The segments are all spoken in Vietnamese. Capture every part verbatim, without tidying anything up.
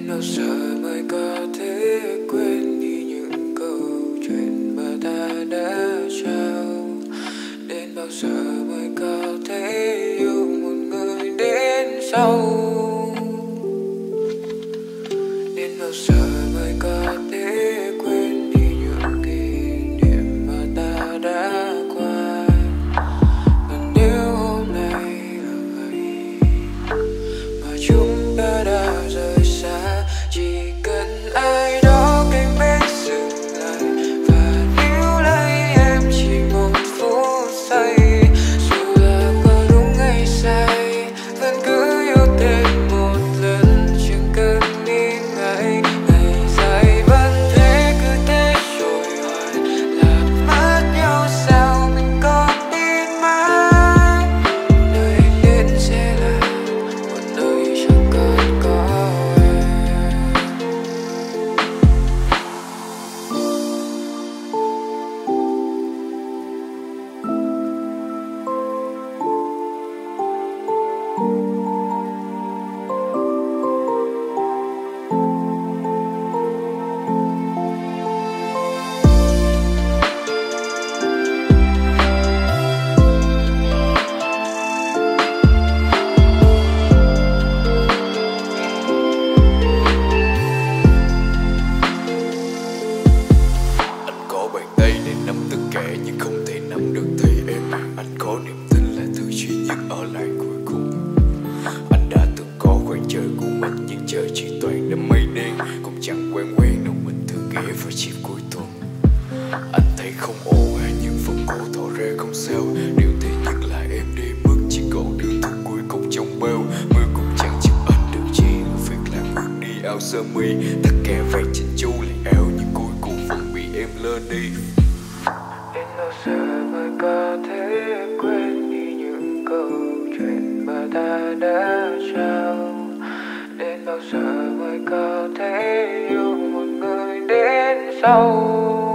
Đến bao giờ mới có thể quên đi những câu chuyện mà ta đã trao? Đến bao giờ mới có thể yêu một người đến sau? Đến bao giờ mới có thể quên đi những kỷ niệm mà ta đã qua? Và nếu hôm nay là ngày mà chúng ta đã rời xa, chỉ cần ai đó cạnh bên dừng lại và níu lấy em chỉ một phút giây. Dù là có đúng hay sai, vẫn cứ yêu thêm một lần, chẳng cần nghĩ ngại. Ngày dài vẫn thế, cứ thế trôi hoài, làm mất nhau sao mình còn biết mãi. Nơi anh đến sẽ là một nơi chẳng còn có em. Anh có bàn tay để nắm tất cả nhưng không thể nắm được tay em. Anh có niềm tin là thứ duy nhất ở lại cuối cùng. Anh đã từng có khoảng trời của mình nhưng trời chỉ toàn đám mây đen. Cũng chẳng quen quen đâu mình thường ghé vào chiều cuối tuần. Anh thấy không ổn à, nhưng phần cổ tỏ ra không sao. Điều tệ nhất là em đi mất, chỉ còn đường thức cuối cùng trong bao. Mưa cũng chẳng giúp anh được chi, việc làm ướt đi áo sơ mi. Tất cả vạt chỉnh chu lại áo nhưng cuối cùng vẫn bị em lơ đi. Đến bao giờ mới có thể quên đi những câu chuyện mà ta đã trao? Đến bao giờ mới có thể yêu một người đến sau?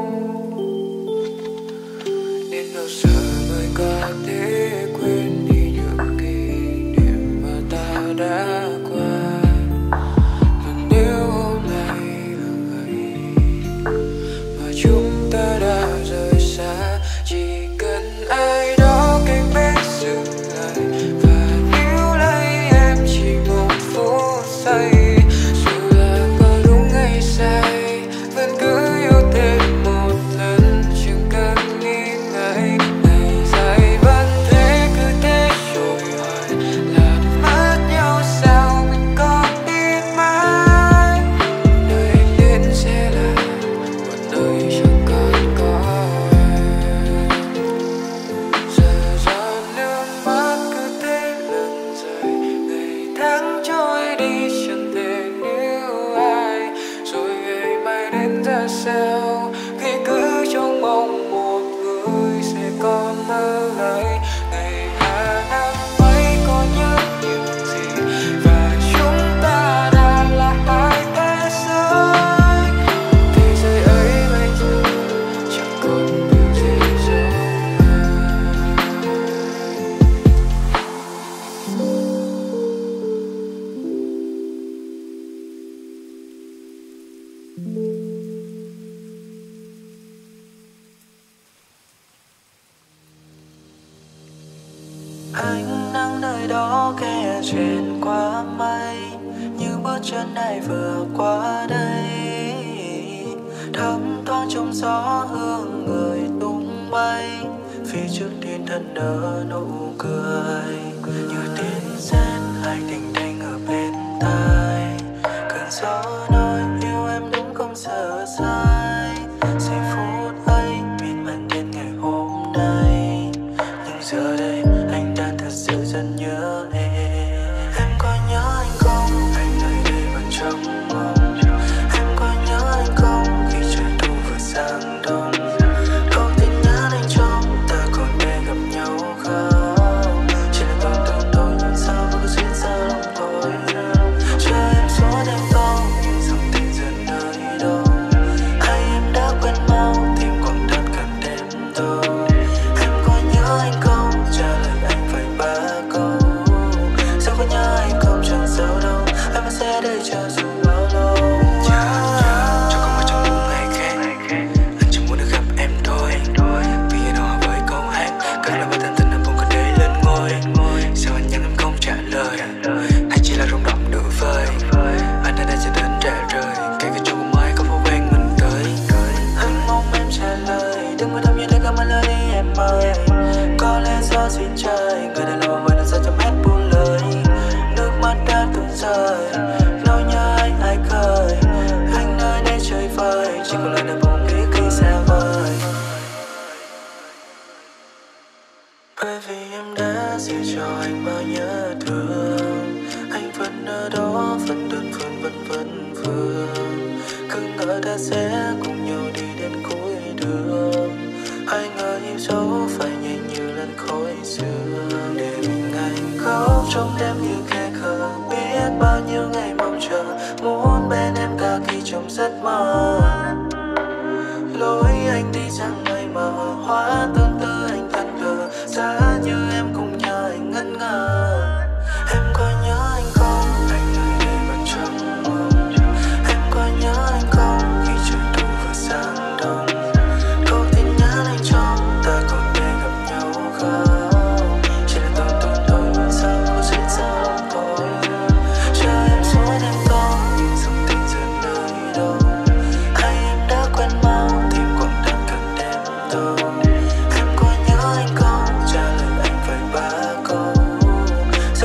Đến bao giờ mới có thể quên đi những kỷ niệm mà ta đã qua? Và nếu hôm nay là ngày mà chúng ta đã rời xa, chỉ cần ai đó cạnh bên dừng lại và níu lấy em chỉ một phút giây. Dù là có đúng hay sai, vẫn cứ yêu thêm một lần, chẳng cần nghĩ ngại. Ngày dài vẫn thế, cứ thế trôi hoài, làm mất nhau sao mình còn biết mãi. Nơi anh đến sẽ là một nơi chẳng còn có em. Giờ giọt nước mắt cứ thế lần dài, ngày tháng trôi đi chẳng thể níu ai. Rồi ngày mai đến ra sao, khi cứ trong mong một người sẽ còn mơ lại. Ngày hà năm ấy có nhớ những gì, và chúng ta đã là hai thế giới. Thế giới ấy bây giờ chẳng còn điều gì giống Anh đang nơi đó khe trên qua mây, như bước chân này vừa qua đây. Thấm thoáng trong gió hương người tung bay, phía trước thiên thần nở nụ cười. Như tiếng sét hai tình thanh ở bên tai, cơn gió nói yêu em đúng không sợ sai. Giây phút ấy miên man đến ngày hôm nay, nhưng giờ đây anh đang thật sự rất nhớ em. Em có nhớ anh không? Anh nơi đây vẫn trong mong. Em có nhớ anh không? Khi trời thu vừa sang đông, có tin nhắn anh trong ta còn để gặp nhau không? Chỉ là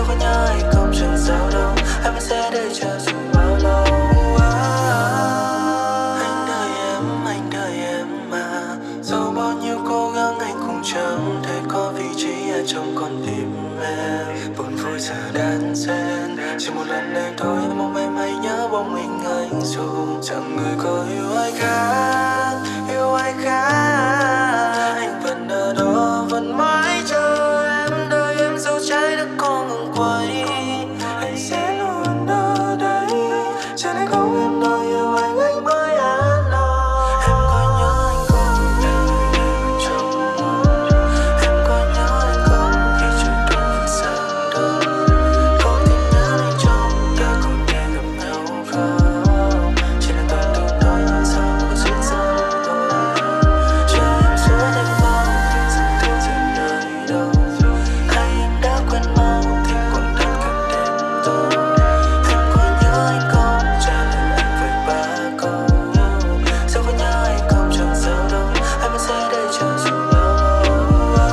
Dẫu có nhớ hay không chẳng sao đâu, em vẫn sẽ đợi chờ dù bao lâu. Anh đợi em, anh đợi em mà, dẫu bao nhiêu cố gắng anh cũng chẳng thể có vị trí ở trong con tim em. Buồn vui giờ đan xen, chỉ một lần này thôi em mong em hãy nhớ bóng mình anh, dù chẳng người có yêu ai khác, yêu ai khác. Anh vẫn ở đó, vẫn mãi chờ em, đợi em dẫu trái đất có ngừng quay. Anh sẽ luôn ở đây, cho nên không em nói yêu anh, anh mới an lòng. Em có nhớ anh không em đêm trong mơ, em có nhớ anh không khi trời tối vừa sáng đêm. Có tin nhắn anh trong ta không thể gặp nhau không, chỉ là toàn tự nói nói sao mà có duyên sao tôi. Chờ em suốt đêm vắng vì dừng thương dừng nơi đâu, hay em đã quên mau thì còn đơn cận đêm tối. Em có nhớ anh không, trả lời anh với ba câu, dẫu có nhớ anh không chẳng sao đâu, em vẫn sẽ đợi chờ dù bao lâu.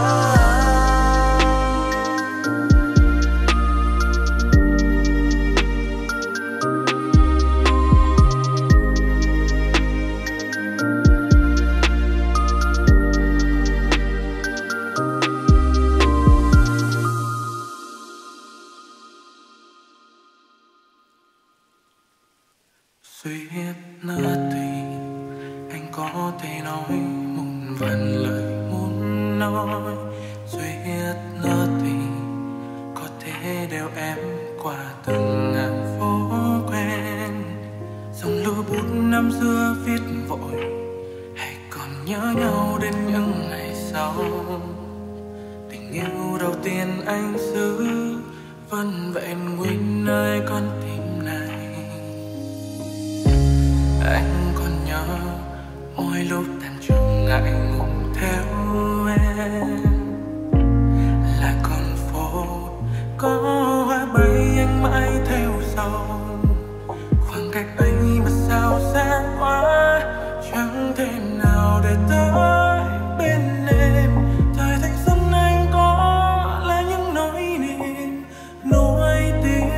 Duyên nỡ thì anh có thể nói muôn vàn lời muốn nói. Duyên nỡ thì có thể đeo em qua từng ngàn phố quen. Dòng lưu bút năm xưa viết vội, hay còn nhớ nhau đến những ngày sau. Tình yêu đầu tiên anh giữ vẫn vẹn nguyên nơi con tim này. Anh còn nhớ mỗi lúc tan trường ngại ngùng theo em, là con phố có hoa bay anh mãi theo sau. Khoảng cách ấy mà sao xa quá, chẳng thể nào để tới bên em. Thời thanh xuân anh có là những nỗi niềm nỗi tiếc,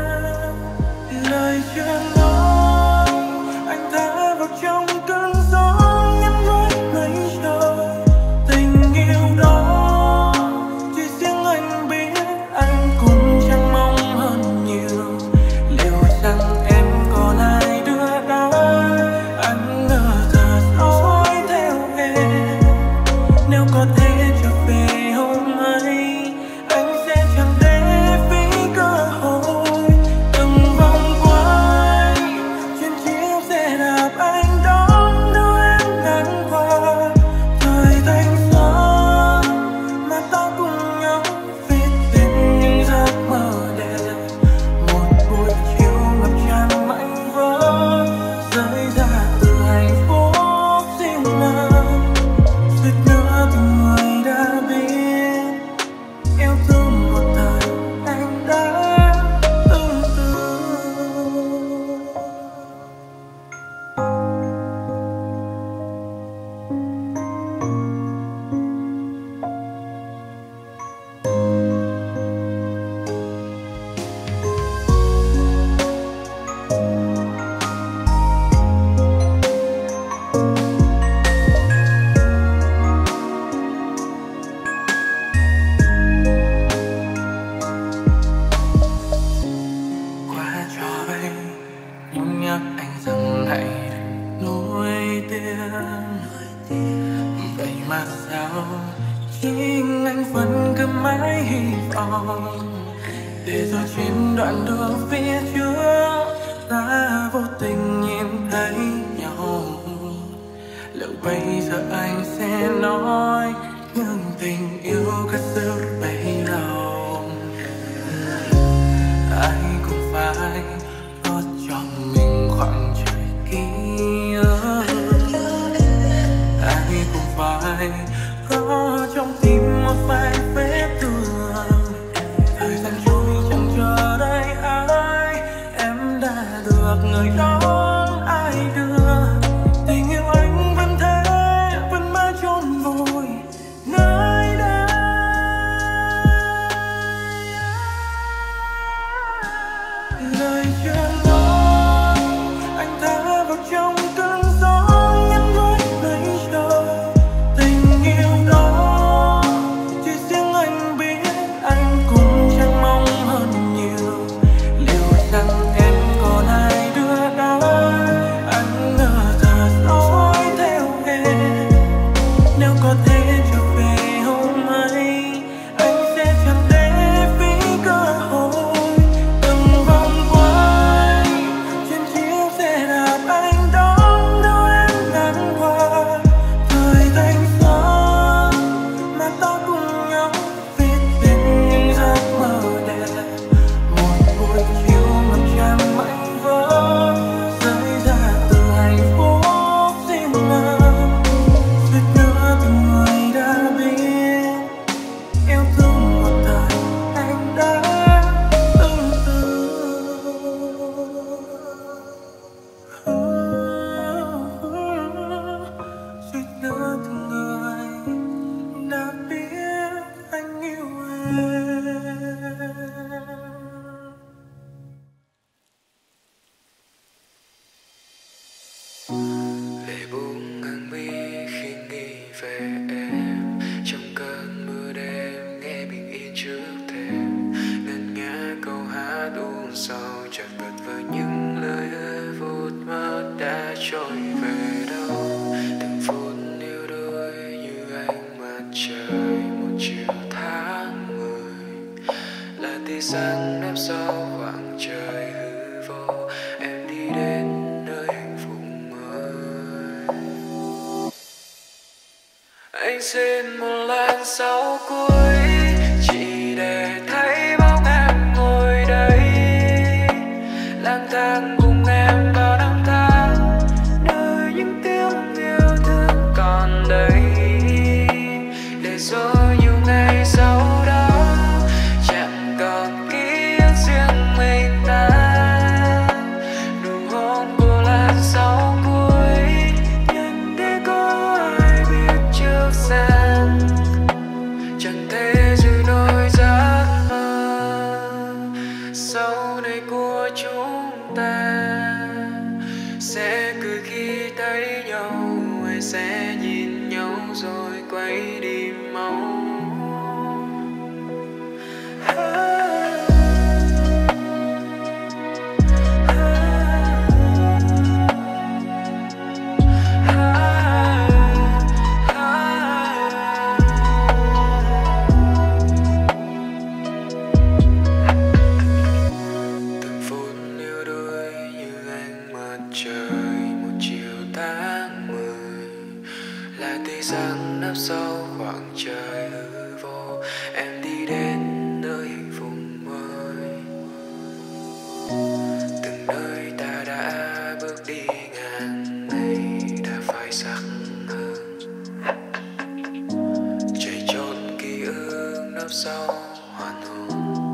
lời chưa nói anh thả vào trong cơn gió ngắn ngủi mây trời. Tình yêu đó chỉ riêng anh biết, anh cũng chẳng mong hơn nhiều. Liệu rằng em còn ai đưa đón anh ngờ thật dõi theo em. Nếu có thể trở về hôm ấy, anh sẽ chẳng để phí cơ hội. Từng vòng quay trên chiếc xe đạp anh đón đưa em ngang qua. Thời thanh xuân mà ta cùng nhau viết lên những giấc mơ đẹp. Một buổi chiều ngập tràn mảnh vỡ, rơi ra từ hạnh phúc riêng mình. Suýt nữa từng người đã biết, yêu thương một thời anh đã từng từ. Qua cho bay nhung nhắc anh rằng hãy đừng nuối tiếc. Vậy mà sao chính anh vẫn cứ mãi hy vọng, để rồi trên đoạn đường phía trước ta vô tình nhìn thấy nhau. Liệu bây giờ anh sẽ nói những tình yêu cất giữ bấy lâu? Ai cũng phải có cho mình khoảng trời kia, ai cũng phải có trong tim một vài vết thương. Thời gian trôi chẳng chờ đợi ai, em đã được người đón ai đưa. Tình yêu anh vẫn thế, vẫn mãi chôn vùi nơi đây. lời chưa nói anh thả vào trong cơn gió ngắn ngủi mây trời. Tình yêu đó chỉ riêng anh biết, anh cũng chẳng mong hơn nhiều. Liệu rằng em còn ai đưa đón anh ngờ thả dõi theo em. Nếu có thể trở về hôm ấy, anh sẽ chẳng để phí cơ hội. Từng vòng quay trên chiếc xe đạp anh đón đâu em ngang qua. Thời thanh xuân mà ta cùng nhau viết tên những giấc mơ đẹp. Một buổi chiều ngập tràn mảnh vỡ rơi ra từ hạnh phúc riêng mình. Suýt nữa từng người đã biết yêu thương một thời anh đã từng từ. Suýt nữa từng người đã biết anh yêu em. Lệ buông ngang mi khi nghĩ về em. Trong cơn mưa đêm nghe bình yên trước thềm. Ngân nga câu hát u sầu chợt bật vào những lời ơi vụt mất đã trôi về đâu. Từng phút yêu đôi như ánh mặt trời một chiều tháng mười. Là tia sáng nấp sau khoảng trời hư vô. Em đi đến nơi hạnh phúc mới. Anh xin một làn sóng cuối chỉ để thấy bóng em ngồi đây, lang thang cùng em bao năm tháng, nơi những tiếng yêu thương còn đây. Để rồi nhiều ngày sau đó chẳng còn ký ức riêng mình ta. Nụ hôn của làn sóng cuối nhưng để có ai biết trước rằng chẳng thể giữ nổi giấc mơ sau này của chúng ta. Sẽ cười khi thấy nhau hay sẽ nhìn nhau rồi quay đi mau. Từng phút yêu đôi như ánh mặt trời một chiều tháng mười. Là tia sáng nấp sau khoảng trời hư vô. Em đi đến nơi hạnh phúc mới. Từng nơi ta đã bước đi ngàn ngày đã phai sắc hơn. Chạy trốn ký ức nấp sau hoàn hồn.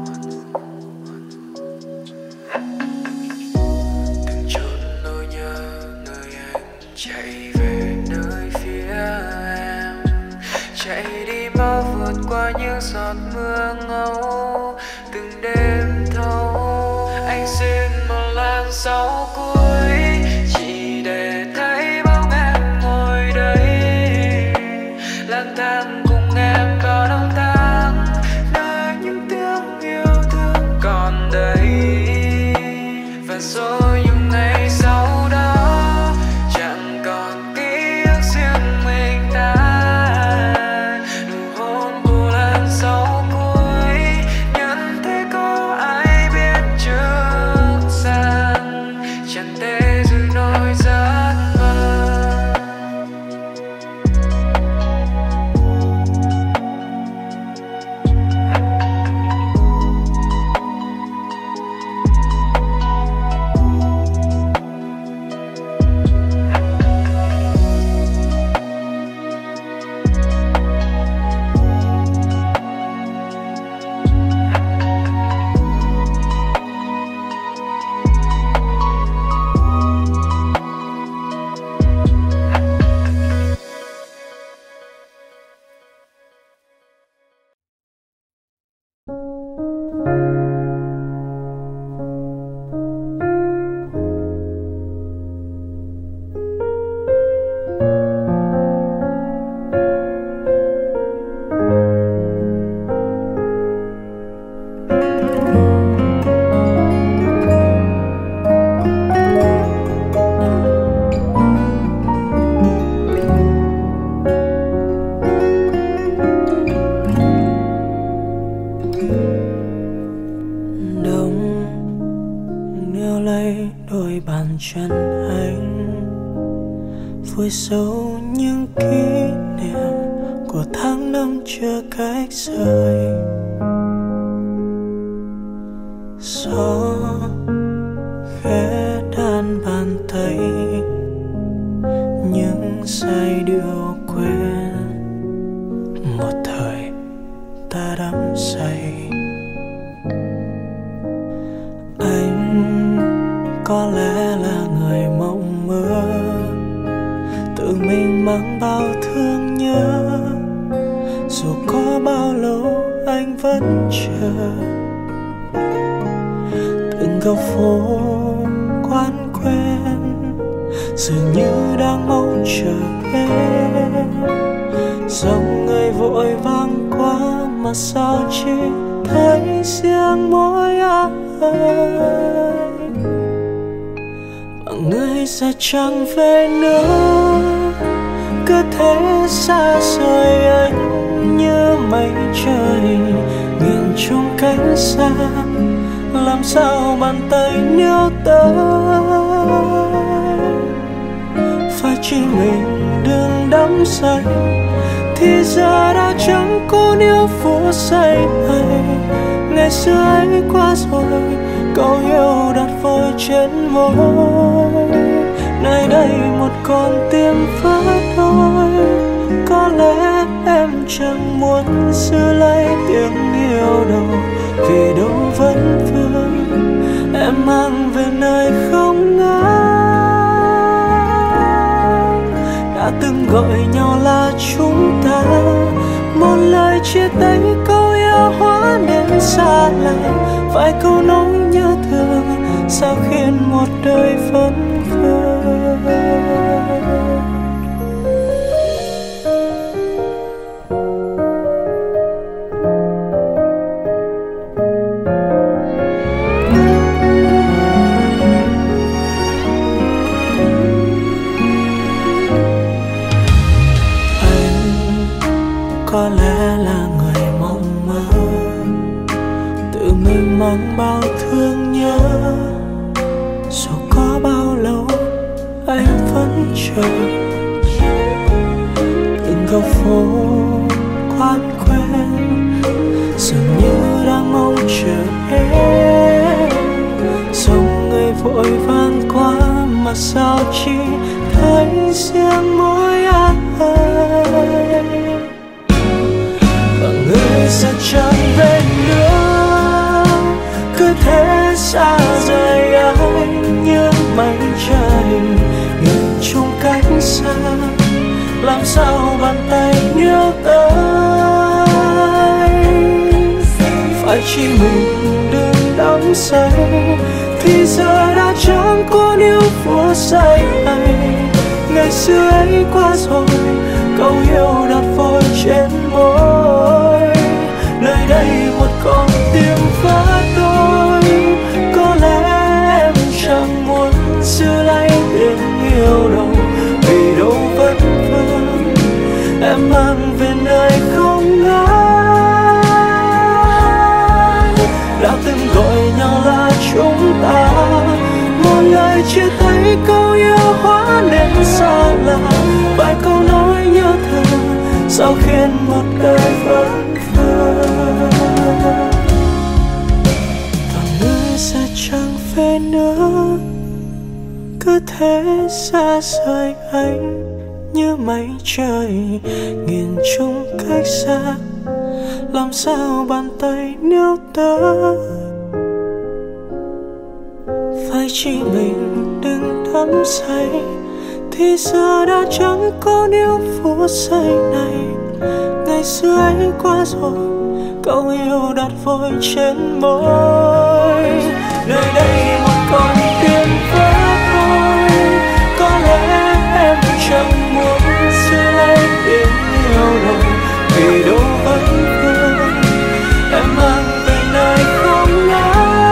Từng chút nỗi nhớ nơi anh chạy về nơi phía em. Chạy đi mau vượt qua những giọt mưa ngâu từng đêm thâu. Anh xin một làn sóng cuối chỉ để thấy bóng em ngồi đây, lang thang cùng em bao năm tháng, nơi những tiếng yêu thương còn đây. Và rồi những ngày sau đó chẳng còn ký ức riêng mình ta. Nụ hôn của làn sóng cuối nhận thấy có ai biết trước rằng chẳng lấy đôi bàn chân anh, vùi sâu những kỷ niệm của tháng năm chưa cách rời. Gió khẽ đan bàn tay, những giai điệu quên một thời ta đắm say. Anh có lẽ là người mộng mơ, tự mình mang bao thương nhớ, dù có bao lâu anh vẫn chờ. Từng góc phố quán quen dường như đang mong chờ em, dòng người vội vàng qua mà sao chỉ thấy riêng mỗi anh. Và người sẽ chẳng về nữa, cứ thế xa rời anh như mây trời nghiêng trong cánh xa. Làm sao bàn tay níu tới, phải chỉ mình đừng đắm say, thì giờ đã chẳng có níu phút giây này. Ngày xưa ấy qua rồi, câu yêu đặt vội trên môi. Nay đây một con tim vỡ đôi, có lẽ em chẳng muốn giữ lấy tiếng yêu đầu, vì đâu vẫn vương em mang về nơi không ngờ. Đã từng gọi nhau là chúng ta, một lời chia tay câu yêu hóa nên xa lạ. Vài câu nói nhớ thương sao khiến một đời vẫn vương. Có lẽ là người mộng mơ, tự mình mang bao thương nhớ, dù có bao lâu anh vẫn chờ. Từng góc phố quán quen dường như đang mong chờ em, dòng người vội vàng qua mà sao chỉ thấy riêng mỗi anh. Người sẽ chẳng về nữa, cứ thế xa rời anh như mây trời nghiêng trong cánh xa. Làm sao bàn tay níu tới, phải chỉ mình đừng đắm say, thì giờ đã chẳng có níu phút giây này. Ngày xưa ấy qua rồi, câu yêu đặt vội trên môi. Nơi đây một con tim vỡ đôi, có lẽ em chẳng muốn giữ lấy tiếng yêu đâu, vì đâu vẫn vương em mang về nơi không ngờ. Đã từng gọi nhau là chúng ta, một lời chia tay câu yêu hóa nên xa lạ. Vài câu nói nhớ thương sao khiến một đời vẫn vương. Và người sẽ chẳng về nữa, cứ thế xa rời anh như mây trời nghiêng trong cách xa. Làm sao bàn tay níu tới, phải chỉ mình đừng đắm say, thì giờ đã chẳng có níu phút giây này. Ngày xưa ấy qua rồi, câu yêu đặt vội trên môi. Nơi đây một con tim vỡ đôi, có lẽ em chẳng muốn giữ lấy tiếng yêu đâu, vì đâu vẫn vương em mang về nơi không ngờ.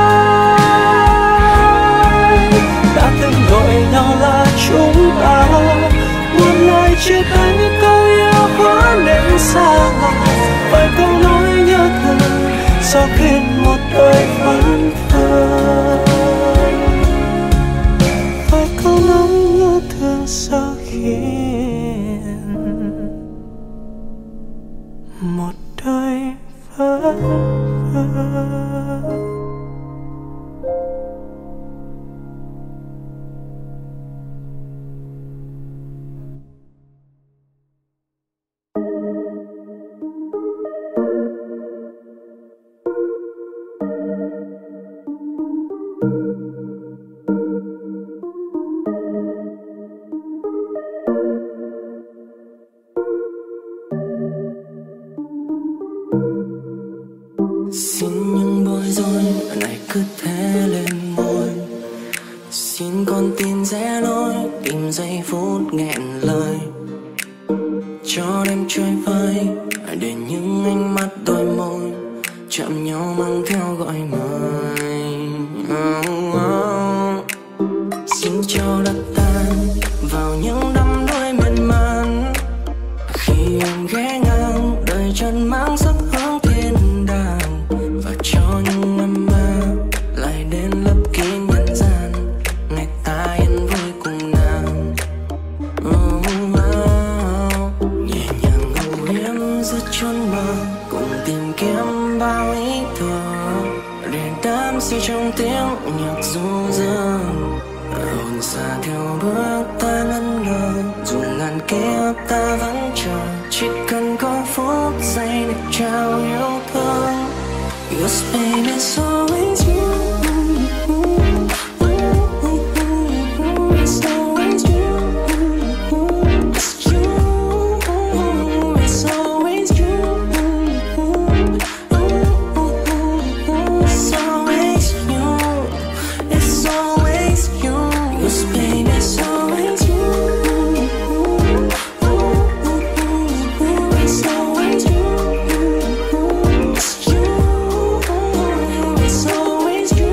Đã từng gọi nhau là chúng ta, một lời chia tay câu yêu hóa nên xa lạ. Vài câu nói nhớ thương sao khiến một đời vẫn vương. này cứ thế lên môi. Xin con tin rẽ lối, tìm giây phút nghẹn lời, cho đêm trôi vơi để những ánh mắt đôi môi chạm nhau mang theo gọi mời. Oh, oh. Xin cho đất tan vào những đắm đuối miên man, khi em ghé ngang đời chân mang sắc hướng thiên đàng, và cho những âm ma lại đến lấp kín nhân gian, ngày ta yên vui cùng nàng. Oh, oh. Nhẹ nhàng ngủ yếm giữa chốn mơ, cùng tìm kiếm bao ý thơ để đắm say trong tiếng nhạc du dương. Hồn xa theo bước ta ngẩn ngơ, dù ngàn kiếp ta vẫn chờ, chỉ cần có phút giây được trao yêu thương. Yes baby, it's always you. It's always you. It's you. It's always you. It's always you. It's always you. Yes baby, it's always you. It's always you. It's you. It's always you.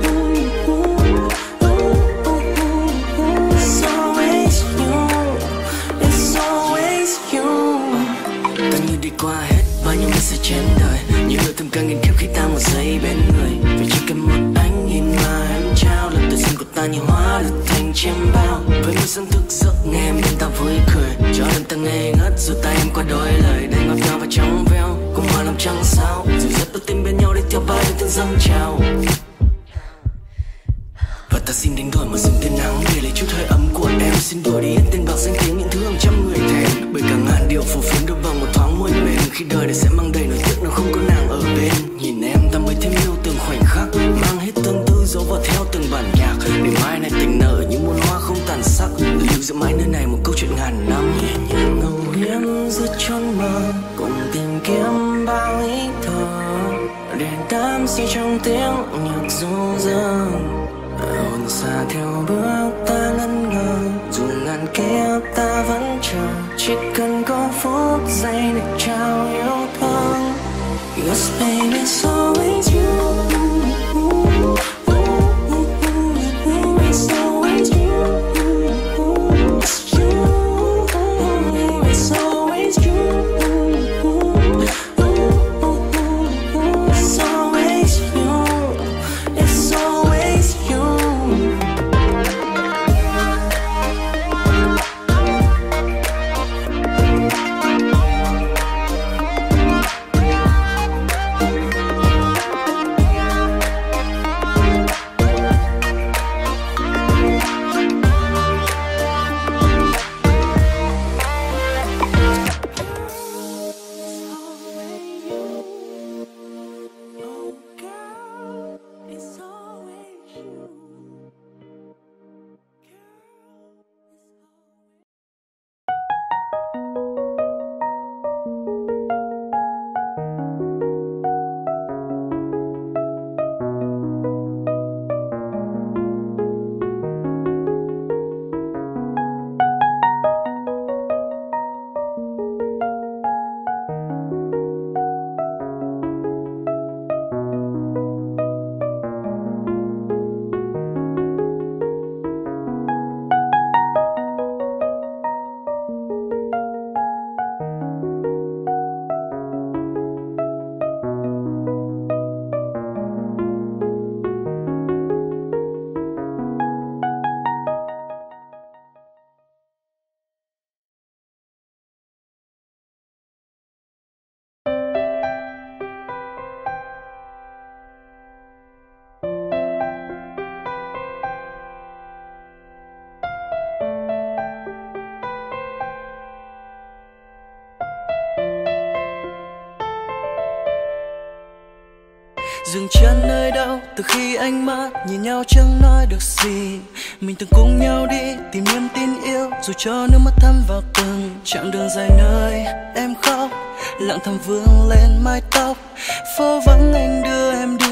It's always you. It's always you. Ta như đi qua hết bao nhiêu ngày sẽ trên đời, những người thầm càng nghìn kiếp khi ta một giây bên người. Vì chỉ cần một ánh nhìn mà em trao, lần tự dưng của ta như hóa được thành chiêm bao. Với một giấc thức giấc nghe em bên ta vui cười, cho nên ta ngây ngất dù tay em qua đôi lời đầy ngọt ngào và trong veo, cùng hòa làm trăng sao. Dù rất tốt tim bên nhau để theo bao yêu thương dâng trào. Và ta xin đánh đổi một rừng tiên nắng để lấy chút hơi ấm của em. Xin đổi đi hết tên bạc danh tiếng những thứ hàng trăm người thèm, bởi cả ngàn điệu phù phiếm đâu bằng một thoáng môi mềm. Khi đời này sẽ mang đầy nỗi tiếc nếu không có nàng ở bên. Nhìn em ta mới thêm yêu từng khoảnh khắc, mang hết tương tư dấu vào theo từng bản nhạc, để mai này tình nở như muôn hoa không tàn sắc, lưu giữ mãi nơi này một câu chuyện ngàn năm. Nhẹ nhàng ngầu hiếm giữa chốn mơ, cùng tìm kiếm bao ý thơ để đắm say trong tiếng nhạc du dương. Hồn xa theo bước ta ngẩn ngơ, dù ngàn kiếp ta vẫn chờ, chỉ cần có phút giây để trao yêu thương. Yes baby, it's always you. It's always you. It's you. It's always you. It's always you. It's always you. Dừng chân nơi đâu từ khi ánh mắt nhìn nhau chẳng nói được gì. Mình từng cùng nhau đi tìm niềm tin yêu, dù cho nước mắt thấm vào từng chặng đường dài nơi em khóc. Lặng thầm vương lên mái tóc, phố vắng anh đưa em đi quên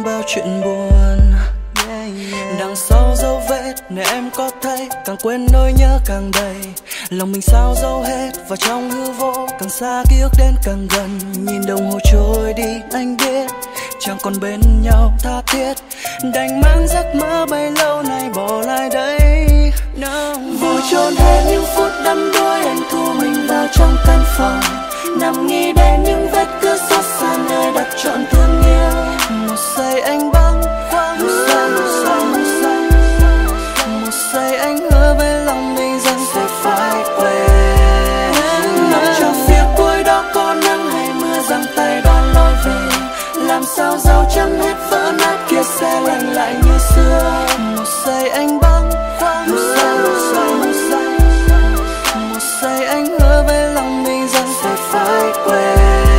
quên bao chuyện buồn. Đằng sau dấu vết này em có thấy, càng quên nỗi nhớ càng đầy. Lòng mình sao dấu hết vào trong hư vô, càng xa ký ức đến càng gần. Nhìn đồng hồ trôi đi anh biết chẳng còn bên nhau tha thiết, đành mang giấc mơ bấy lâu nay bỏ lại đây. No. Vui chôn hết những phút đắm đuối, anh thu mình vào trong căn phòng, nằm nghĩ đến những vết cưa xót xa nơi đặt trọn thương yêu. Một giây anh bâng khuâng, một giây, một giây, một giây, một giây anh hứa với lòng mình rằng sẽ phải quên. Mặc cho phía cuối đó có nắng hay mưa giăng tay đón lối về, làm sao dấu chân hết vỡ nát kia sẽ lành lại như xưa. Một giây anh bâng khuâng, một giây, một giây, một giây, một giây anh hứa với lòng mình rằng sẽ phải quên.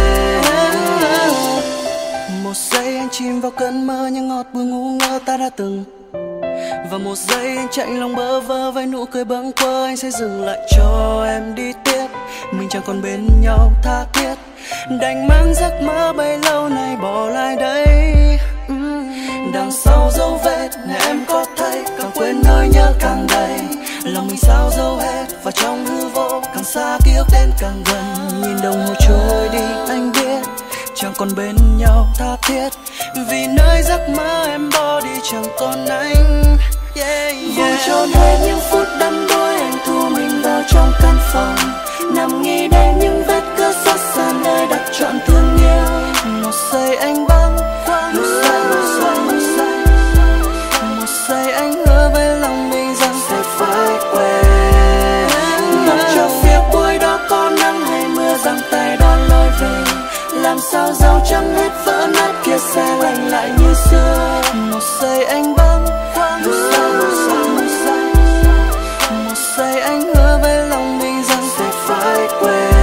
Một giây anh chìm vào cơn mơ những ngọt bùi ngu ngơ ta đã từng. Và một giây anh chạy lòng bơ vơ với nụ cười bâng quơ, anh sẽ dừng lại cho em đi tiếp. Mình chẳng còn bên nhau tha thiết, đành mang giấc mơ bấy lâu nay bỏ lại đây. Đằng sau dấu vết này em có thấy, càng quên nỗi nhớ càng đầy. Lòng mình sao dấu hết vào trong hư vô, càng xa ký ức đến càng gần. Nhìn đồng hồ trôi đi anh biết chẳng còn bên nhau tha thiết, vì nơi giấc mơ em bỏ đi chẳng còn anh. Yeah, yeah. Vui chôn hết những phút đắm đuối, anh thu mình vào trong căn phòng, nằm nghĩ đến những vết cưa xót xa nơi đặt trọn thương yêu. Một giây anh bâng khuâng, một giây, một giây, một giây, một giây anh hứa với lòng mình rằng sẽ phải quên. Mặc cho phía cuối đó có nắng hay mưa giăng tay đón lối về, làm sao dấu chân hết vỡ nát kia sẽ lành lại như xưa. Một giây anh bâng khuâng, một giây, một giây, một giây, một giây anh hứa với lòng mình rằng sẽ phải quên.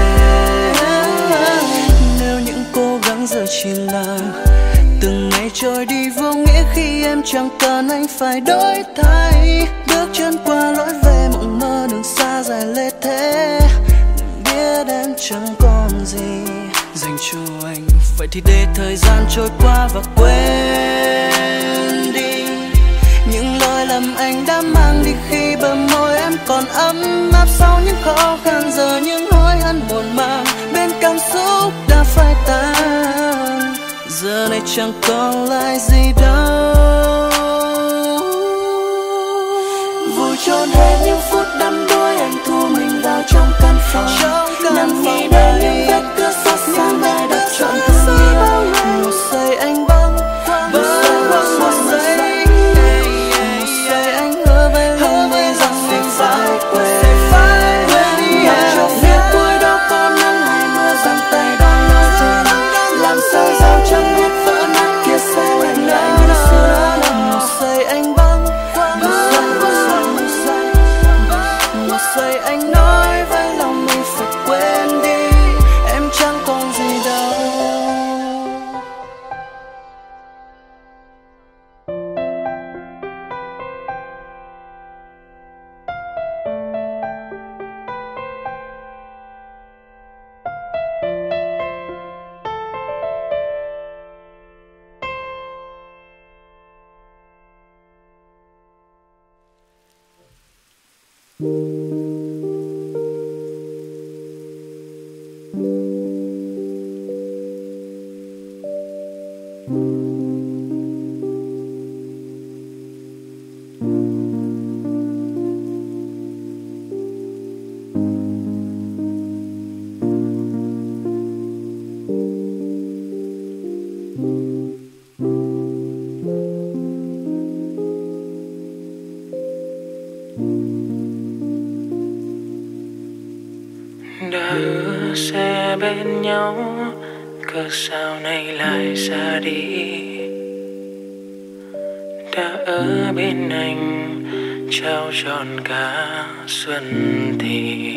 Nếu những cố gắng giờ chỉ là từng ngày trôi đi vô nghĩa, khi em chẳng cần anh phải đổi thay. Bước chân qua lối về mộng mơ đường xa dài lê thế, đừng biết em chẳng còn gì dành cho anh. Vậy thì để thời gian trôi qua và quên đi những lỗi lầm anh đã mang đi, khi bờ môi em còn ấm áp sau những khó khăn. Giờ những hối hận buồn mang bên cảm xúc đã phai tan, giờ này chẳng còn lại gì đâu. Vui chôn hết những phút đắm đuối, anh thu mình vào trong căn phòng, nằm nghĩ đến những vết cưa xót xa nơi đặt trọn thương yêu. Một giây anh bâng khuâng, một giây, một giây, một giây anh hứa với lòng mình rằng mình phải quên. Mặc cho phía cuối đó có nắng hay mưa giăng tay đón lối về, làm sao dấu chân hết vỡ nát kia sẽ lành lại như xưa. Một giây anh bâng khuâng, một giây, một giây, một giây, một giây anh nói với lòng mình phải quên đi, em chẳng còn gì đâu. Đã hứa sẽ bên nhau, cớ sao nay lại xa đi. Đã ở bên anh trao trọn cả xuân thì,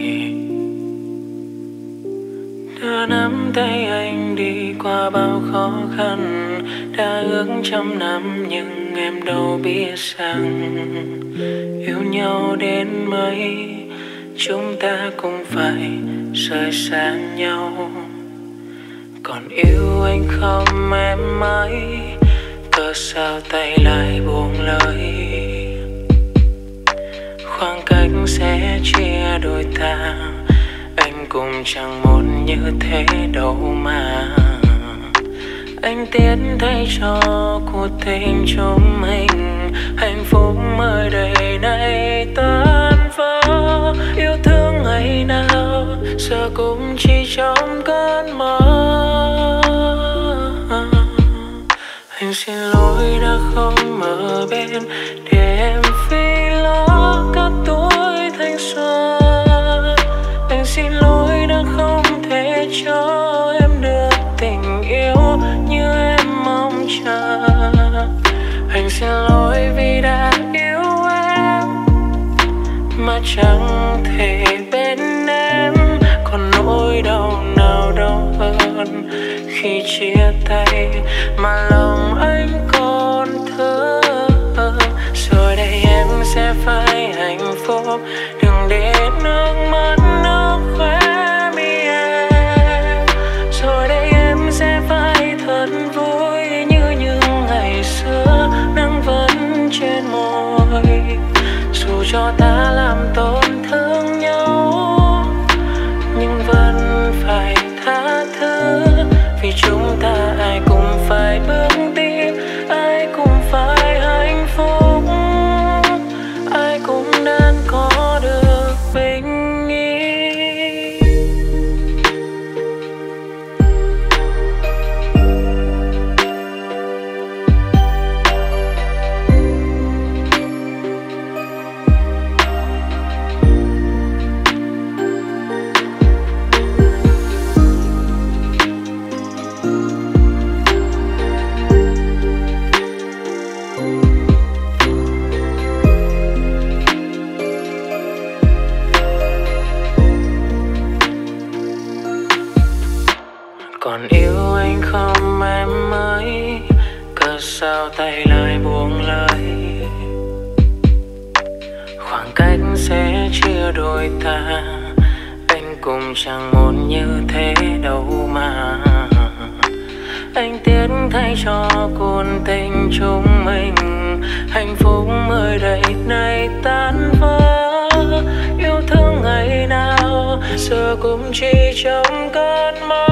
đã nắm tay anh đi qua bao khó khăn, đã ước trăm năm nhưng em đâu biết rằng yêu nhau đến mấy chúng ta cũng phải rời xa nhau. Còn yêu anh không em ơi, cớ cớ sao tay lại buông lời. Khoảng cách sẽ chia đôi ta, anh cũng chẳng muốn như thế đâu mà. Anh tiến thay cho cuộc tình chúng mình, hạnh phúc mới đây này tan vỡ. Yêu thương ngày nào giờ cũng chỉ trong cơn mơ. Anh xin lỗi đã không ở bên để em phi lo cả tuổi thanh xuân. Anh xin lỗi đã không thể cho em được tình yêu như em mong chờ. Anh xin lỗi vì đã yêu em mà chẳng thể bên em. Còn nỗi đau nào đau hơn khi chia tay mà lòng anh còn thơ. Rồi đây em sẽ phải hạnh phúc, đừng để nước mắt nó khóe mi em. Rồi đây em sẽ phải thật vui như những ngày xưa, nắng vẫn trên môi. Dù cho ta làm tổn thương nhau nhưng vẫn phải tha thứ, vì chúng ta ai cũng phải bước đi, ai cũng phải hạnh phúc, ai cũng nên có được bình yên. Còn yêu anh không em ơi, cớ sao tay lại buông lời. Khoảng cách sẽ chia đôi ta, anh cũng chẳng muốn như thế đâu mà. Anh tiến thay cho cuộc tình chúng mình, hạnh phúc mới đây này tan vỡ. Yêu thương ngày nào giờ cũng chỉ trong cơn mơ.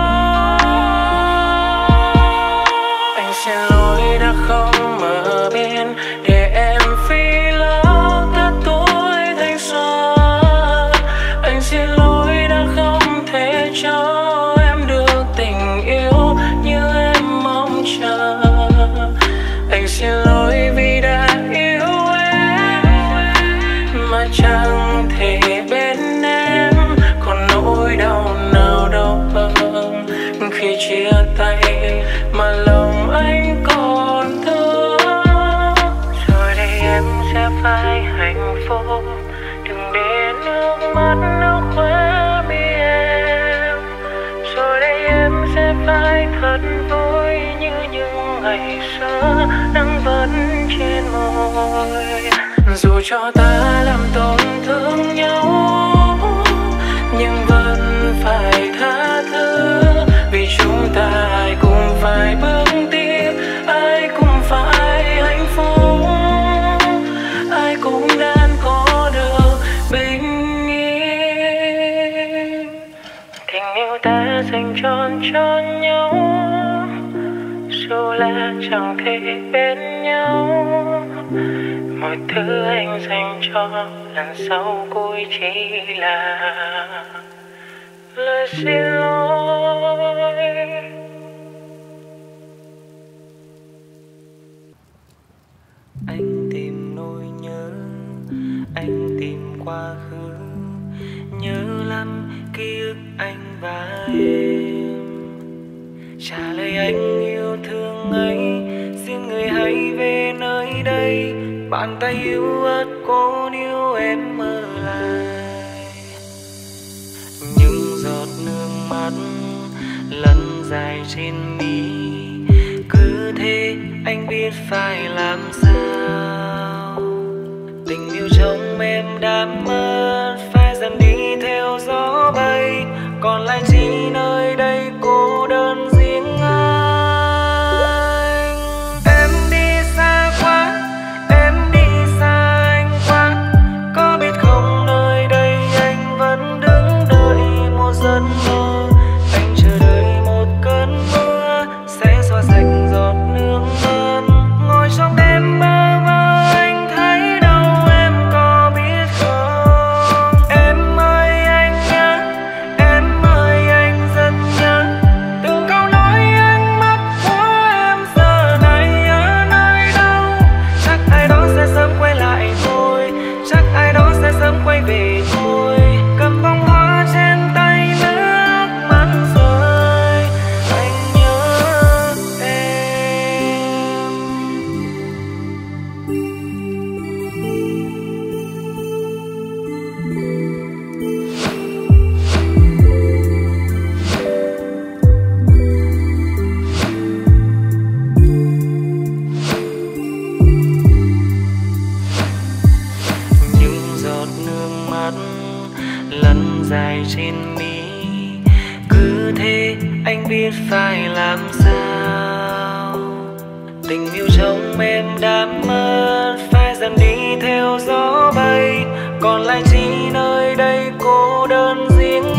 Anh xin lỗi đã không ở bên để em phi lo cả tuổi thanh xuân. Anh xin lỗi đã không thể cho em được tình yêu như em mong chờ. Anh xin lỗi vì đã yêu em mà chẳng thể bên em. Còn nỗi đau nào đau hơn khi chia tay mà lòng anh còn thương. Rồi đây em sẽ phải hạnh phúc, đừng để nước mắt nó khóe mi em. Rồi đây em sẽ phải thật vui như những ngày xưa, nắng vẫn trên môi. Dù cho ta làm tổn thương nhau nhưng vẫn phải tha thứ, vì chúng ta ai cũng phải bước tiếp, ai cũng phải hạnh phúc, ai cũng đang có được bình yên. Tình yêu ta dành trọn cho nhau, dù là chẳng thể bên nhau. Mọi thứ anh dành cho lần sau cuối chỉ là lời xin lỗi. Anh tìm nỗi nhớ, anh tìm quá khứ, nhớ lắm ký ức anh và em. Trả lời anh yêu thương ấy, xin người hãy về nơi đây. Bàn tay yêu ớt cố níu em mơ lại. Những giọt nước mắt lăn dài trên mi, cứ thế anh biết phải làm sao. Tình yêu trong em đã mất, phải dần đi theo gió bay. Còn lại chỉ nơi đây cô đơn riêng anh. Em lăn dài trên mi, cứ thế anh biết phải làm sao. Tình yêu trong em đã mất, phải dần đi theo gió bay, còn lại chỉ nơi đây cô đơn riêng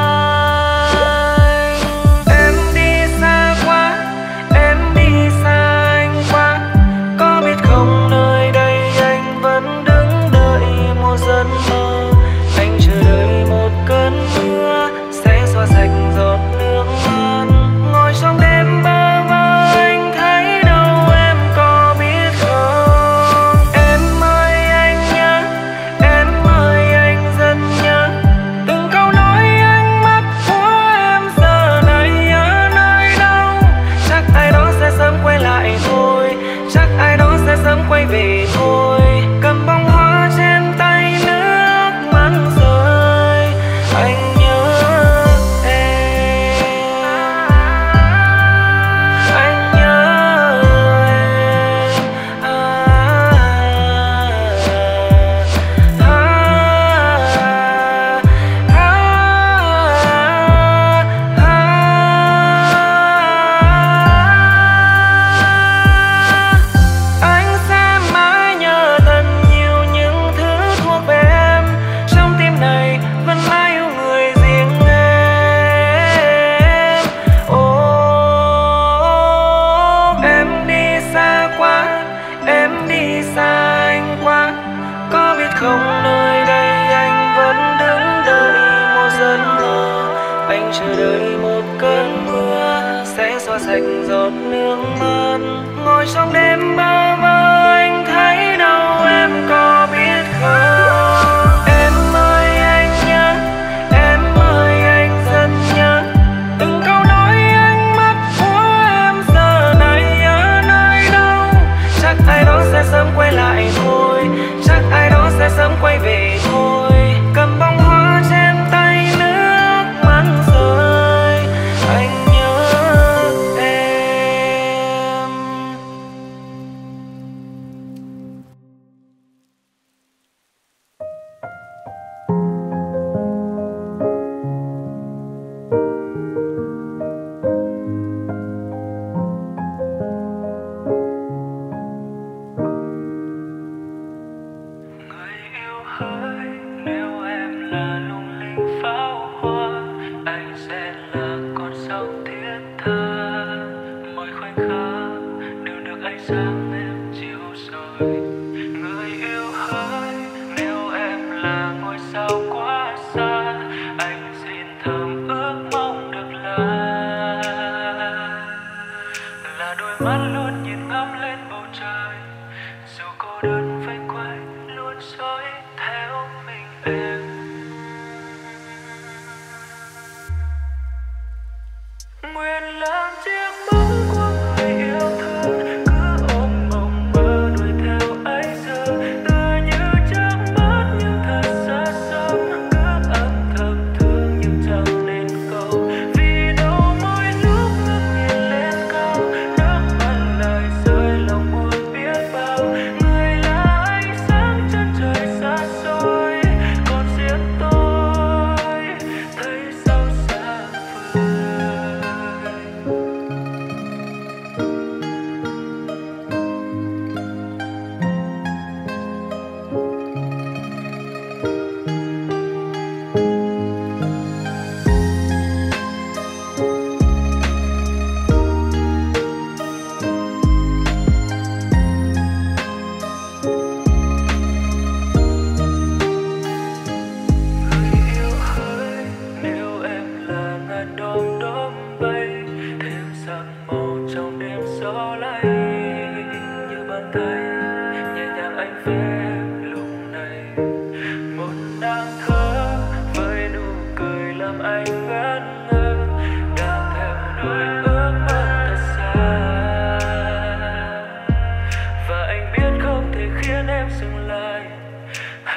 anh. Em đi xa quá, em đi xa anh quá, có biết không nơi đây anh vẫn đứng đợi một giấc mơ. Anh chờ đợi một cơn mưa sẽ xóa sạch giọt nước mắt, ngồi trong đêm bơ vơ anh thấy đâu em có biết không. Em ơi anh nhớ, em ơi anh rất nhớ, từng câu nói ánh mắt của em giờ này ở nơi đâu. Chắc ai đó sẽ sớm quay lại thôi, chắc ai đó sẽ sớm quay về thôi. Cầm bông hoa trên tay nước mắt rơi, anh nhớ em, anh nhớ em. À, à, à, à, anh sẽ mãi nhớ thật nhiều những thứ thuộc về em, trong tim này vẫn mãi yêu người riêng em. Ồ, em đi xa quá, em đi xa anh quá, có biết không nơi đây anh vẫn đứng đợi một giấc mơ. Anh chờ đợi một cơn mưa sẽ xóa sạch giọt nước mắt, ngồi trong đêm bơ vơ anh thấy đâu em có biết không. Em ơi anh nhớ, em ơi anh rất nhớ, từng câu nói ánh mắt của em giờ này ở nơi đâu. Chắc ai đó sẽ sớm quay lại thôi, chắc ai đó sẽ sớm quay về thôi. Cầm bông hoa trên tay nước mắt rơi, anh nhớ em. Người yêu hỡi, nếu em là lung linh pháo hoa, anh sẽ là con sông thiết tha. Mọi khoảnh khắc đều được ánh sáng em chiếu soi. Người yêu hỡi, nếu em là ngôi sao quá xa, anh xin thầm ước mong được là là đôi mắt luôn nhìn ngắm lên bầu trời, dù cô đơn vây quanh luôn dõi theo mình em. Nguyện làm chiếc bóng của người yêu thương, cứ ôm mộng mơ đuổi theo ấy giờ, tựa như chẳng mất nhưng thật xa xăm, cứ âm thầm thương nhưng chẳng nên câu. Vì đâu mỗi lúc ngước nhìn lên cao, nước mắt lại rơi lòng buồn biết bao. Người là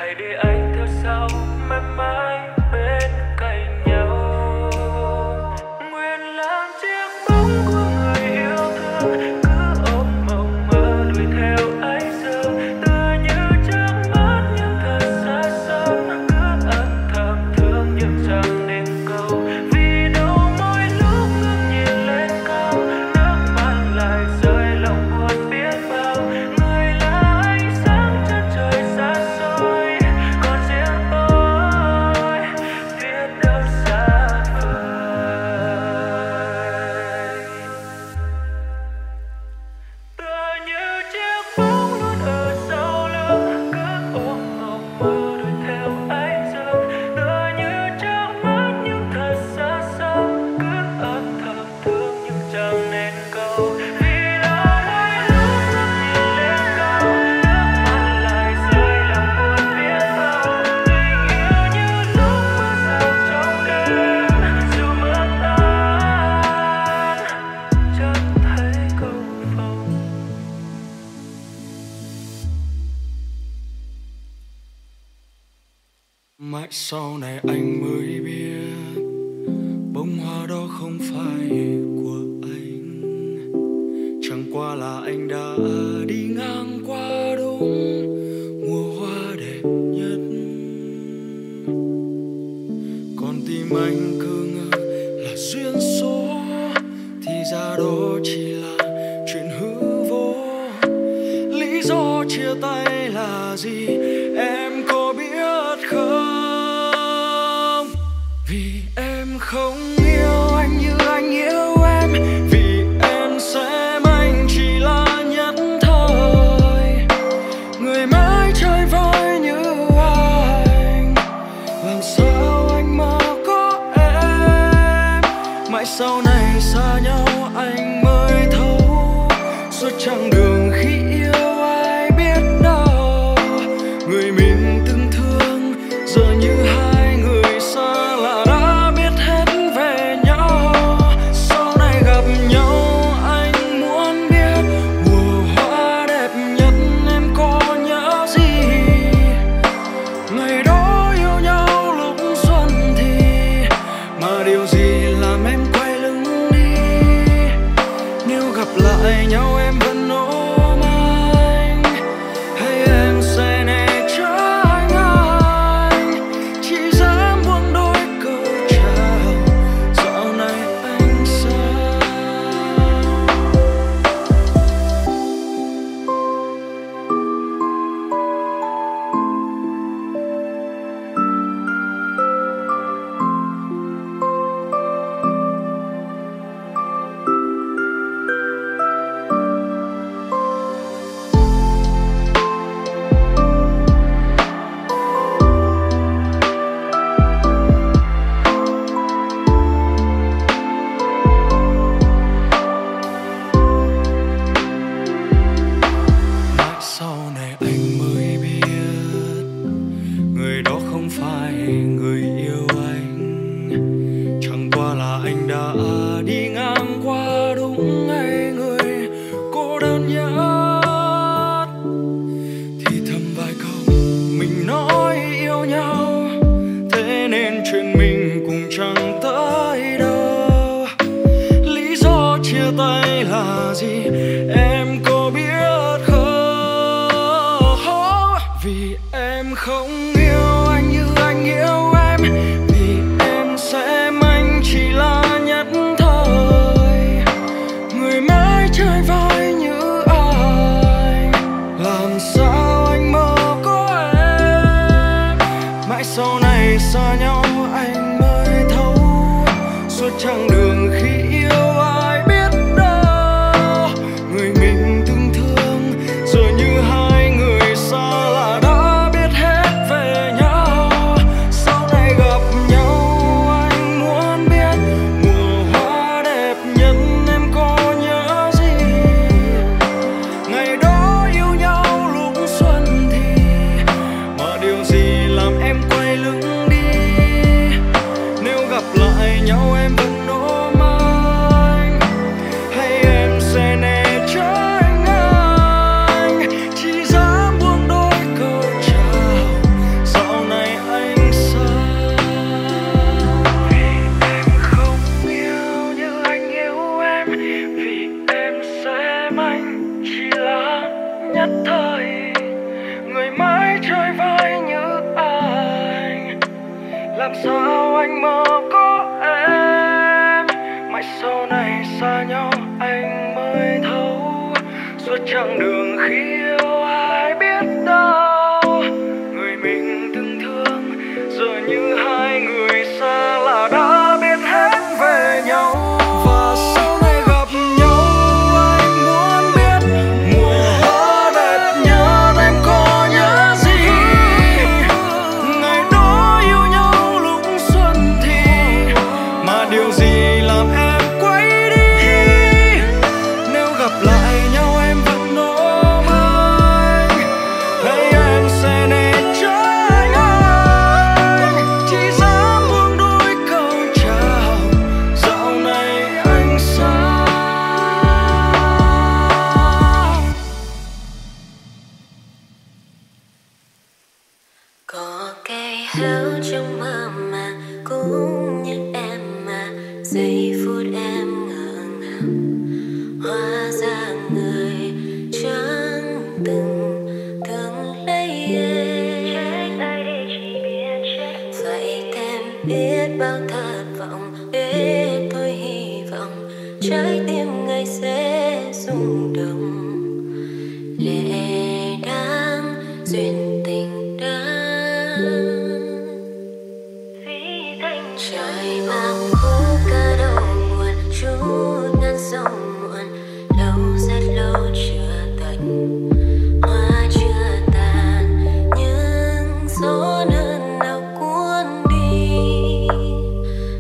hãy để anh theo sau mãi mãi bên cạnh nhau. Nguyện làm chiếc bóng của người yêu thương, cứ ôm mộng mơ đuổi theo anh giờ, tựa như trước mắt nhưng thật xa xăm, cứ âm thầm thương nhưng chẳng nên câu. Vì đâu mỗi lúc ngước nhìn lên cao, nước mắt lại rơi lòng buồn biết bao. Người là ánh sáng chân trời xa xôi, còn riêng tôi biết đâu xa vời. Tựa như chiếc bóng luôn ở sau lưng, cứ ôm mộng mơ đuổi theo anh giờ, tựa như trước mắt nhưng thật xa xăm, cứ âm thầm thương nhưng chẳng nên câu. Vì đâu mỗi lúc ngước nhìn lên cao, nước mắt lại rơi lòng buồn biết bao. Tình yêu như lúc mưa rào trong đêm, dù mưa tan chợt thấy cầu vồng. Mãi sau này anh mới biết bông hoa đó không phải của anh, chẳng qua là anh đã đi ngang qua đúng mùa hoa đẹp nhất. Còn tim anh cứ ngỡ là duyên số, thì ra đó chỉ là chuyện hư vô. Lý do chia tay là gì em có biết không? Vì em không yêu anh như anh yêu em, vì em xem anh chỉ là nhất thời. Người mãi chơi vơi như anh, làm sao anh mà có em. Mãi sau này xa nhau anh mới thấu, suốt chặng đường khi yêu ai biết đâu. Người mình từng thương giờ như hai người xa lạ đã biết hết về nhau. Sau này gặp nhau anh muốn biết mùa hoa đẹp nhất em có nhớ gì. Ngày đó yêu nhau lúc xuân thì mà điều gì làm em quay lưng đi. Nếu gặp lại nhau em vẫn ôm anh, hay em sẽ né tránh anh, chỉ dám buông đôi câu chào dạo này anh sao. Mãi sau này anh mới biết người đó không phải người yêu anh, chẳng qua là anh đã đi ngang qua đúng ngày người cô đơn nhất. Thì thầm vài câu mình nói yêu nhau, thế nên chuyện mình cùng chẳng tới đâu. Lý do chia tay là gì em có biết không? Vì em không yêu anh như anh yêu em, vì em xem anh chỉ là nhất thời. Người mãi chơi vơi như anh, làm sao anh mơ có em. Mãi sau này xa nhau anh mới thấu, suốt chặng đường khi yêu ai biết đâu. Người mình từng thương giờ như hai người xa lạ đã biết hết về nhau. Sau này gặp nhau anh muốn biết mùa hoa đẹp nhất em có nhớ gì. Ngày đó yêu nhau lúc xuân thì mà điều gì làm em quay lưng đi. Nếu gặp lại nhau em vẫn nói thời, người mãi chơi vai như anh. Làm sao anh mơ có em, mãi sau này xa nhau anh mới thấu. Suốt chặng đường khi yêu ai biết đâu, người mình từng thương giờ như hai người xa lạ đã biết hết về nhau. Và sau này gặp nhau anh muốn biết mùa hoa đẹp nhất em có nhớ gì. Ngày đó yêu nhau lúc xuân thì mà điều gì làm em quay đi. Nếu gặp lại nhau em vẫn ôm anh, thấy em sẽ để trái anh. Chỉ dám buông đôi câu chào, dạo này anh sao. Có cây héo trong mơ mà cũng như em mà giây phút em ngỡ ngàng, hóa ra người chẳng từng thương lấy em. Vậy thêm biết bao thất vọng, biết thôi hy vọng trái tim ngày sẽ rung động. Lệ đáng duyên tình đáng, trời mang khúc ca đầu buồn chút ngăn sông muộn. Lâu rất lâu chưa tận, hoa chưa tàn, nhưng gió nơi nào cuốn đi.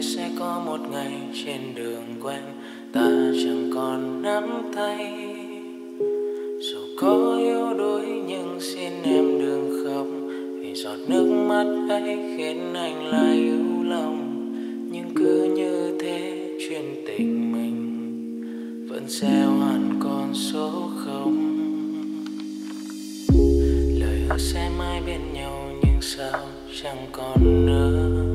nghĩ sẽ có một ngày trên đường quen ta chẳng còn nắm tay. Dù có yếu đuối nhưng xin em đừng khóc, vì giọt nước mắt ấy khiến anh lại yếu lòng. Nhưng cứ như thế chuyện tình mình vẫn gieo hẳn con số không. Lời hứa sẽ mãi bên nhau nhưng sao chẳng còn nữa.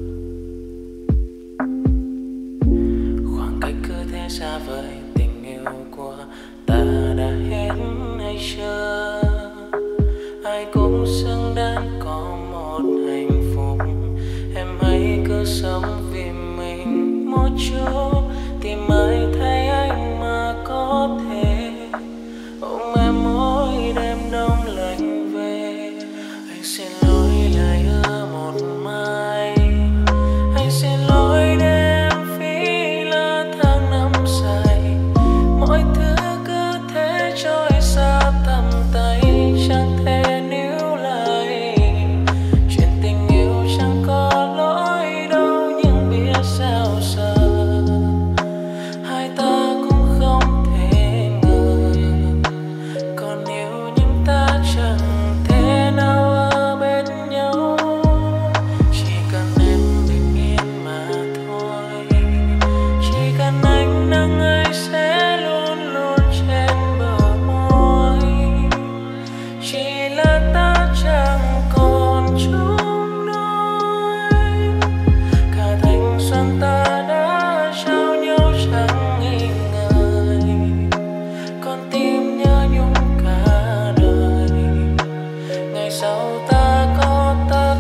Khoảng cách cứ thế xa vời, tình yêu của ta đã hết hay chưa? Ai cũng xứng đáng có một hạnh phúc. Em hãy cứ sống vì mình một chút, tìm ai thấy anh mà có thể ôm em mỗi đêm đông lạnh về. Anh xin lỗi lời hứa một mai, anh xin lỗi đêm phí lỡ tháng năm dài. Mọi thứ cứ thế trôi xa tầm tay, chẳng thể níu lại. Chuyện tình yêu chẳng có lỗi đâu, nhưng biết sao giờ hai ta cũng không thể ngờ. Còn yêu nhưng ta chẳng thể nào ở bên nhau. Chỉ cần em bình yên mà thôi. Chỉ cần anh nắng ấy sẽ luôn luôn trên bờ môi. Chỉ là ta chẳng còn chung đôi. Cả thanh xuân ta đã trao nhau chẳng nghi ngờ. Con tim nhớ nhung cả đời. Ngày sau ta có tất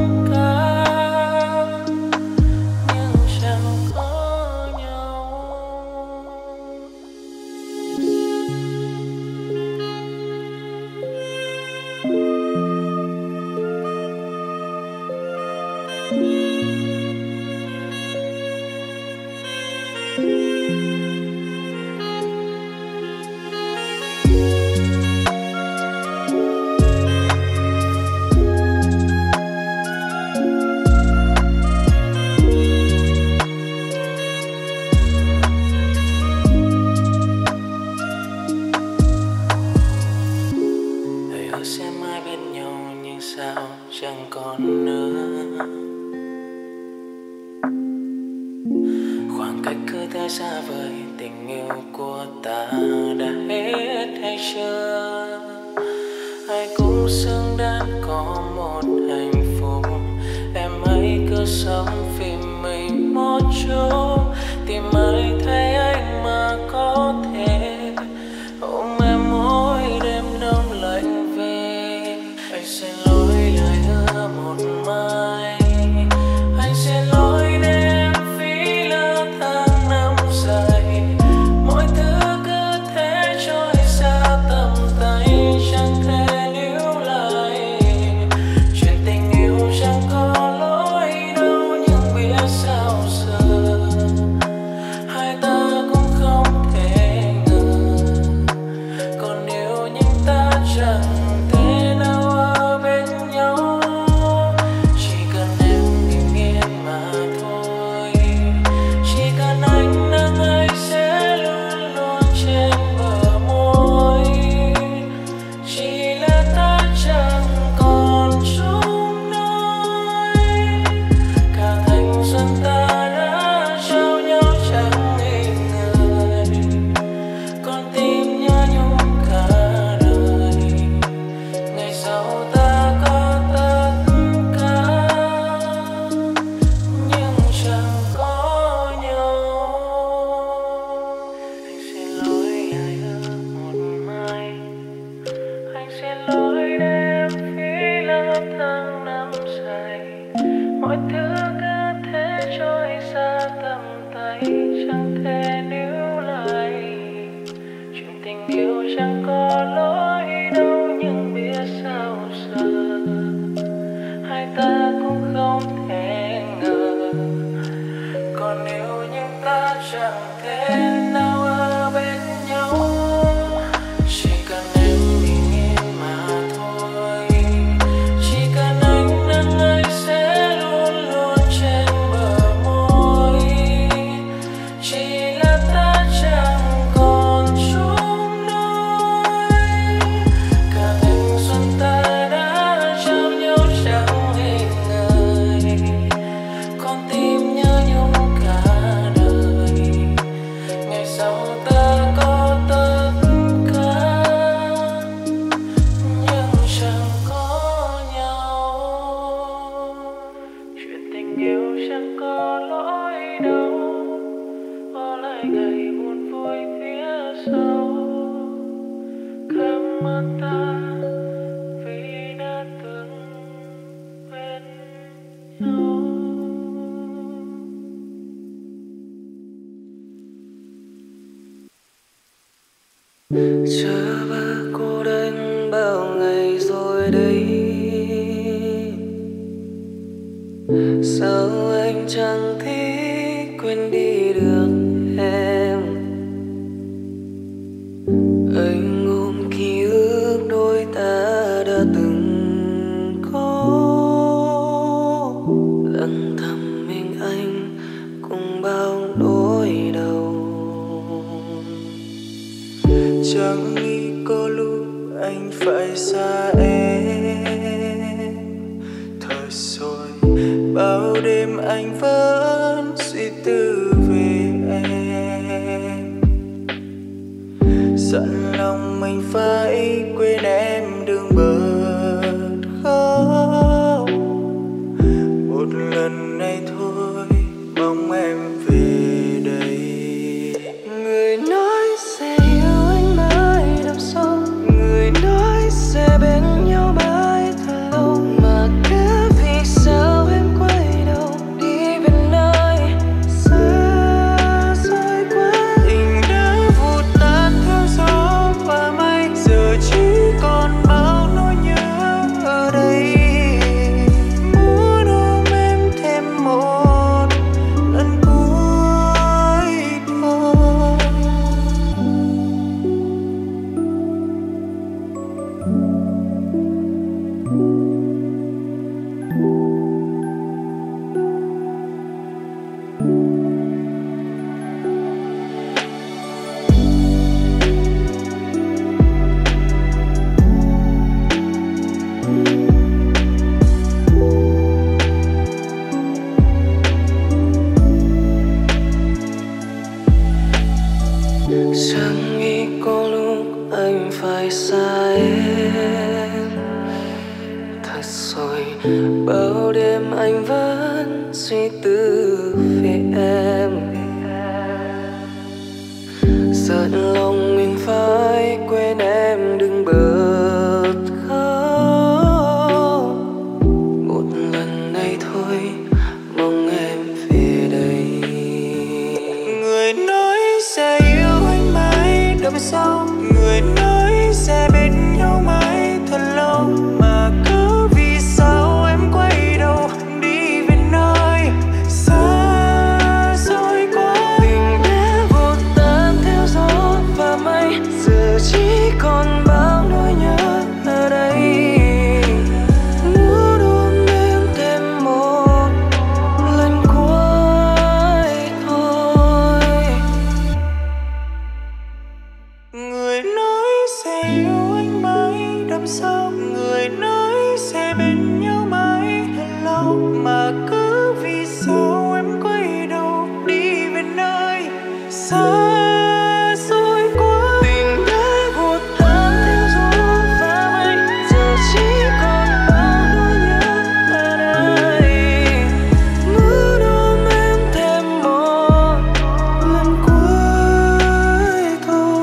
cả nhưng chẳng có nhau. Lời hứa sẽ mãi bên nhau nhưng sao chẳng còn nữa. Khoảng cách cứ thế xa vời, tình yêu của ta đã hết hay chưa? Ai cũng xứng đáng có một hạnh phúc. Em hãy cứ sống vì mình một chút, tìm ai thấy anh mà có thể ôm em mỗi đêm đông lạnh về. Anh xin lỗi lời hứa một mai, anh xin lỗi đêm phí lỡ tháng năm dài. Mọi thứ cứ thế trôi xa tầm tay, chẳng thể níu lại. Chuyện tình yêu chẳng có lỗi đâu, nhưng biết sao giờ hai ta cũng không thể ngờ. Còn yêu nhưng ta chẳng thể nào ở bên nhau. Chỉ cần em bình yên mà thôi. Chỉ cần anh nắng ấy sẽ luôn luôn trên bờ môi. Chỉ là ta chẳng còn chung đôi. Cả thanh xuân ta đã trao nhau chẳng nghi ngờ. Con tim nhớ nhung cả đời. Ngày sau ta có tất cả nhưng chẳng có nhau. Anh xin lỗi lời hứa một mai, anh xin lỗi đêm phí lỡ tháng năm dài. Mọi thứ cứ thế trôi xa tầm tay, chẳng thể níu lại. Chuyện tình yêu chẳng có lỗi đâu, nhưng biết sao giờ hai ta cũng không thể ngờ. Còn yêu nhưng ta chẳng thể nào ở bên nhau. Chỉ cần em bình yên mà thôi. Chỉ cần anh nắng ấy sẽ luôn luôn trên bờ môi. chẳng có lỗi đâu, bỏ lại ngày buồn vui phía sau. Cảm ơn ta vì đã từng bên nhau. Chờ ba cô đơn bao ngày rồi đây, sao anh chẳng thể quên đi được em. Anh ôm ký ức đôi ta đã từng có, lặng thầm mình anh cùng bao nỗi đau. Chẳng nghĩ có lúc anh phải xa em, thôi rồi bao đêm anh vẫn suy tư về em. Dặn lòng mình phải quên em đừng bật khóc, một lần này thôi mong em về đây. Người nói sẽ yêu anh mãi đằng sau, người nói sẽ bên nhau mãi thật lâu, mà cứ vì sao em quay đầu đi về nơi xa xôi quá. Tình đã vụt tan theo gió và mây, giờ chỉ còn bao nỗi nhớ ở đây. Muốn ôm em thêm một lần cuối thôi. Chẳng nghĩ có lúc anh phải xa em, thật rồi bao đêm anh vẫn suy tư về em. Giận lòng mình phải quên em đừng bật khóc, một lần này thôi mong em về đây. Người nói sẽ yêu anh mãi đằng sau, người nói sẽ bên nhau mãi thật lâu, mà cứ vì sao em quay đầu đi về nơi xa xôi quá. Tình đã vụt tan theo gió và mây, giờ chỉ còn bao nỗi nhớ ở đây. Muốn ôm em thêm một lần cuối thôi. Người nói sẽ yêu anh mãi đằng sau, người nói sẽ bên nhau mãi thật lâu, mà cứ vì sao em quay đầu đi về nơi xa xôi quá. Tình đã vụt tan theo gió và mây, giờ chỉ còn bao nỗi nhớ ở đây. Muốn ôm em thêm một lần cuối thôi.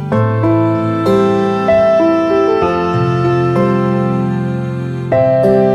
Hãy